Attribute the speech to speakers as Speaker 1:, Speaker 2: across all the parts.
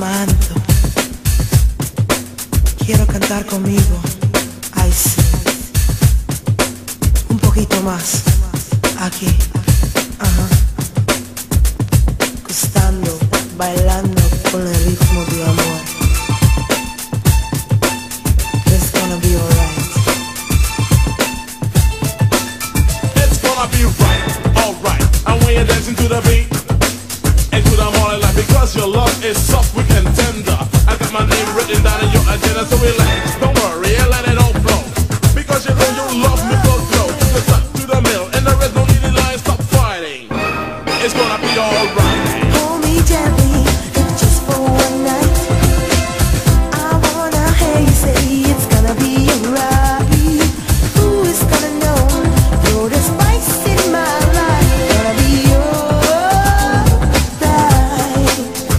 Speaker 1: Samantha, quiero cantar conmigo. Ay, sí. Un poquito más. Aquí. Ajá. Gustando, bailando con el ritmo de amor. It's gonna be alright.
Speaker 2: It's gonna be right, alright. And when you're dancing to the beat, and to the morning light, because your love is soft, we can tender. I got my name written down in your agenda, so relax, don't worry, and let it all flow. Because you know you love me, flow, flow. To the top, to the middle, and the rest don't need a line, stop fighting. It's gonna be alright.
Speaker 1: Hold me gently, if just for one night. I wanna hear you say it's gonna be alright. Who is gonna know? You're the spice in my life. Gonna be alright.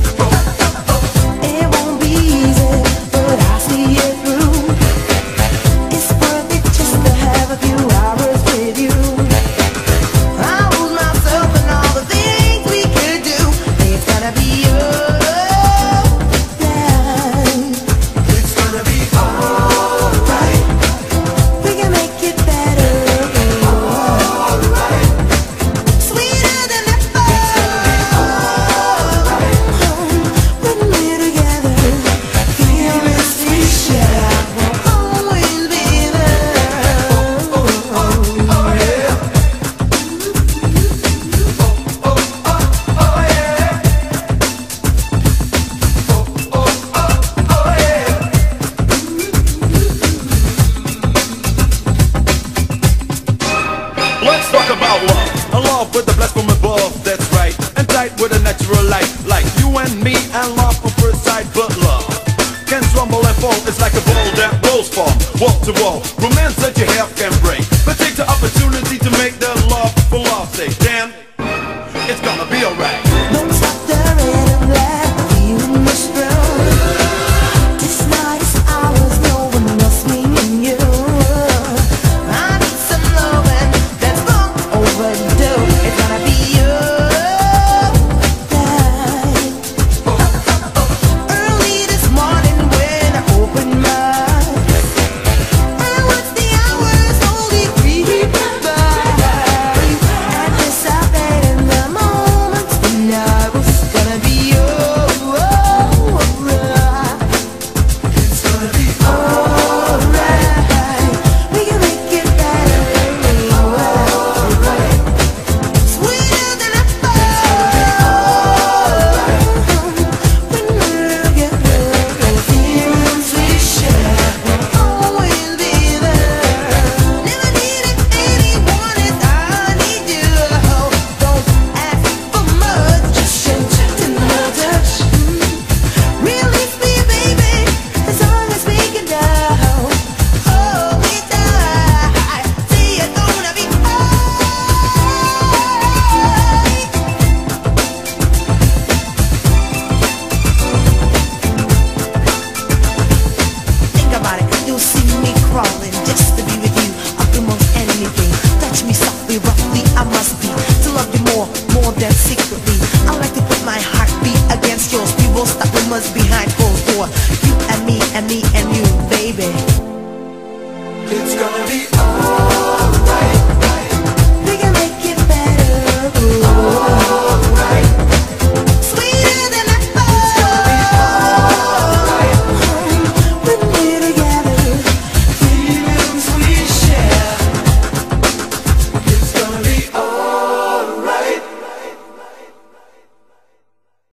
Speaker 1: It won't be easy, but I'll see it through. It's worth it just to have a few hours with you. I lose myself in all the things we could do. It's gonna be alright.
Speaker 3: It's gonna be alright.
Speaker 1: We can make it better.
Speaker 3: Alright.
Speaker 1: Sweeter than ever. When we're together, chemistry share will always be there.
Speaker 3: Oh yeah. Oh yeah. Oh yeah.
Speaker 2: Let's talk about love. A love with the blessed from above, that's right. And tight with a natural light. Like you and me and love on first sight, but love can tremble and fall. It's like a ball that rolls from wall to wall. Romance that you have can break. But take the opportunity to make that love for love's sake. Damn, it's gonna be alright.